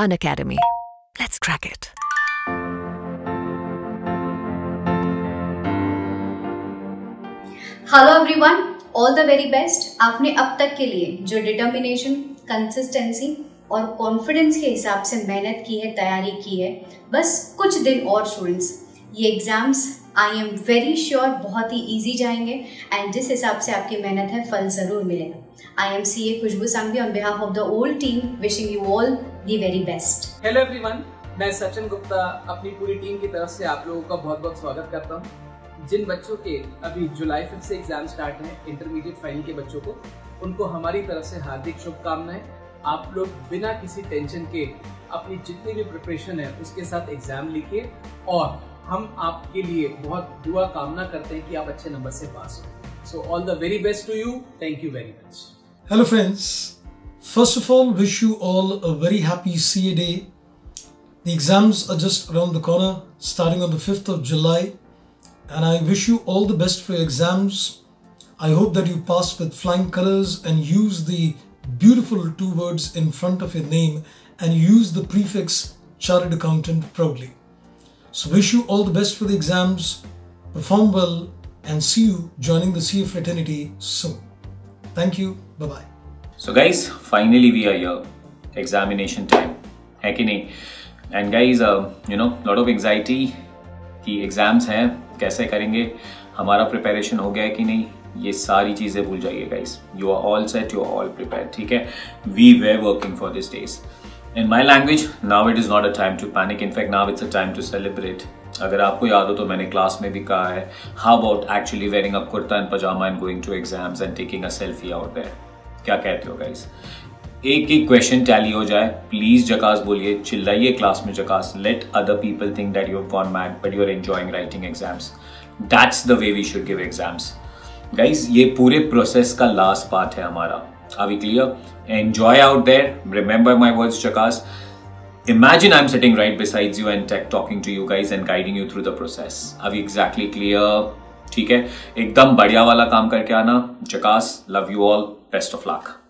Unacademy. Let's crack it. Hello everyone, all the very best. आपने अब तक के लिए जो डिटर्मिनेशन, कंसिस्टेंसी और कॉन्फिडेंस के हिसाब से मेहनत की है, तैयारी की है, बस कुछ दिन और स्टूडेंट्स, ये exams I am very sure बहुत ही इजी जाएंगे एंड जिस हिसाब से आपकी मेहनत है फल ज़रूर मिलेगा। I am CA Khushboo Sanghvi on behalf of the whole team wishing you all the very best. Hello everyone, मैं सचिन गुप्ता अपनी पूरी टीम की तरफ से आप लोगों का बहुत बहुत स्वागत करता हूँ। जिन बच्चों के अभी जुलाई 5 से एग्जाम स्टार्ट हैं, इंटरमीडिएट फाइनल के बच्चों को, उनको हमारी तरफ से हार्दिक शुभकामनाएं। आप लोग बिना किसी टेंशन के अपनी जितनी भी प्रिपरेशन है उसके साथ एग्जाम लिखिए और हम आपके लिए बहुत दुआ कामना करते हैं कि आप अच्छे नंबर से पास हो। So all the very best to you. Thank you very much. Hello friends, first of all wish you all a very happy CA day. The exams are just around the corner, starting on the 5th of July, and I wish you all the best for your exams. I hope that you pass with flying colors and use the beautiful 2 words in front of your name and use the prefix Chartered Accountant proudly. So wish you all the best for the exams, perform well and see you joining the CA fraternity soon. Thank you, bye-bye. So guys, finally we are here. Examination time, है कि नहीं? And guys, lot of anxiety कि exams हैं, कैसे करेंगे, हमारा preparation हो गया है कि नहीं, ये सारी चीज़ें भूल जाइए guys. You are all set, you are all prepared, ठीक है। We were working for this days. In my language, now it is not a time to panic, in fact now it's a time to celebrate. अगर आपको याद हो तो मैंने class में भी कहा है, how about actually wearing a kurta and pajama and going to exams and taking a selfie out there. क्या कहते हो गाइस? एक एक क्वेश्चन टैली हो जाए, प्लीज जकास बोलिए, चिल्लाइए क्लास में जकास। Let other people think that you have gone mad but you are enjoying writing exams. That's the way we should give exams guys. ये पूरे प्रोसेस का लास्ट पार्ट है हमारा। Are we clear? Enjoy out there, remember my words जकास। Imagine I'm sitting right besides you and talking to you guys and guiding you through the process. Are we exactly clear? ठीक है, एकदम बढ़िया वाला काम करके आना जकास। Love you all, best of luck.